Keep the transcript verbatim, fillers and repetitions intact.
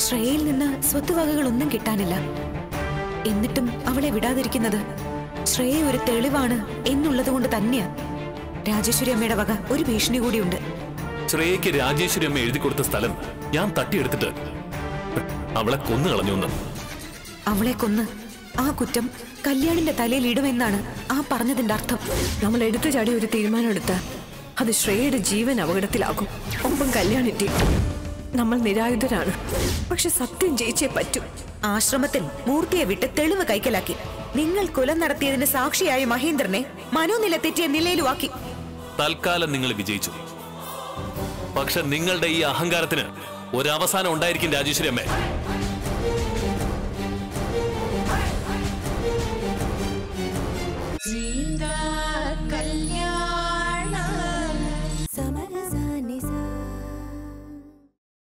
ശ്രേയയിൽ നിന്ന് സ്വത്തുവകകളൊന്നും കിട്ടാനില്ല. എന്നിട്ടും അവളെ വിടാതിരിക്കുന്നത് ശ്രേയ ഒരു തെളിവാണ് എന്നുള്ളത് കൊണ്ട് തന്നെയാ. രാജേശ്വരി അമ്മയുടെ വക ഒരു ഭീഷണി കൂടിയുണ്ട്. ശ്രേയയ്ക്ക് രാജേശ്വരി അമ്മ എഴുതി കൊടുത്ത സ്ഥലം ഞാൻ തട്ടിയെടുത്തിട്ട് അവളെ കൊന്നു കളഞ്ഞു. അവളെ കൊന്ന് ആ കുറ്റം കല്യാണിന്റെ തലയിൽ ഇടുമെന്നാണ് ആ പറഞ്ഞതിന്റെ അർത്ഥം. നമ്മൾ എടുത്തു ചാടി ഒരു തീരുമാനം എടുത്ത അത് ശ്രേയയുടെ ജീവൻ അപകടത്തിലാകും. ഒപ്പം കല്യാണിന്റെ. നമ്മൾ നിരായുധരാണ്. പക്ഷെ സത്യം ജയിച്ചേ പറ്റൂ. ആശ്രമത്തിൽ മൂർത്തിയെ വിട്ട് തെളിവ് കൈക്കലാക്കി. നിങ്ങൾ കൊല നടത്തിയതിന് സാക്ഷിയായ മഹേന്ദ്രനെ മനോനില തെറ്റിയ നിലയിലുമാക്കി. തൽക്കാലം നിങ്ങൾ വിജയിച്ചു. പക്ഷെ നിങ്ങളുടെ ഈ അഹങ്കാരത്തിന് ഒരവസാനം ഉണ്ടായിരിക്കും രാജേശ്വരി അമ്മേ.